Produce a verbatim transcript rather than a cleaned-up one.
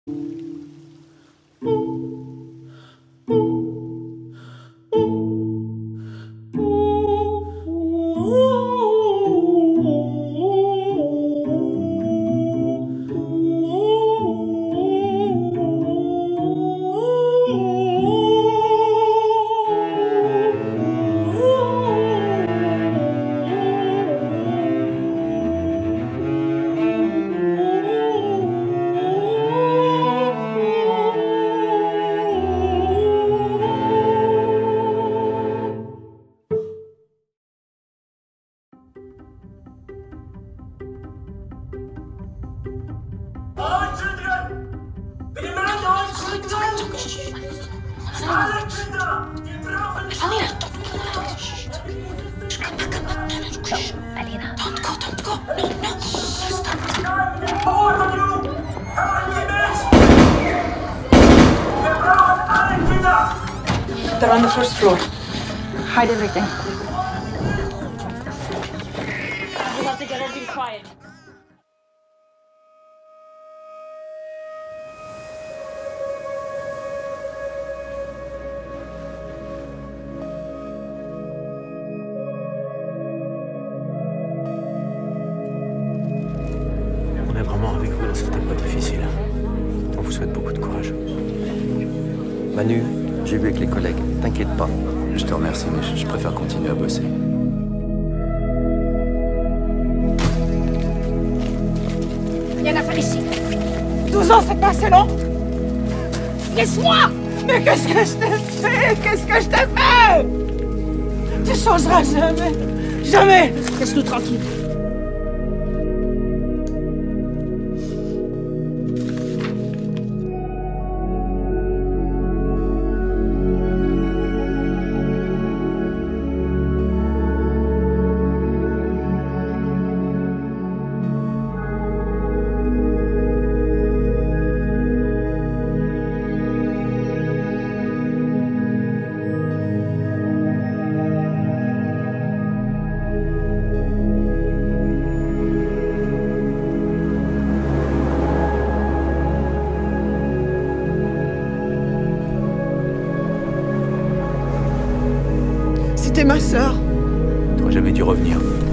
Alina! Alina. Don't go, don't go. No, no. Stop. They're on the first floor. Hide everything. We'll have to get everything quiet. On est vraiment avec vous dans cette épreuve difficile. On vous souhaite beaucoup de courage. Manu, j'ai vu avec les collègues. T'inquiète pas. Je te remercie, mais je, je préfère continuer à bosser. Jenna, par ici. douze ans, c'est pas assez long. Laisse-moi. Mais qu'est-ce que je t'ai fait? Qu'est-ce que je t'ai fait? Tu changeras jamais. Jamais. Laisse-nous tranquille. C'était ma sœur. T'aurais jamais dû revenir.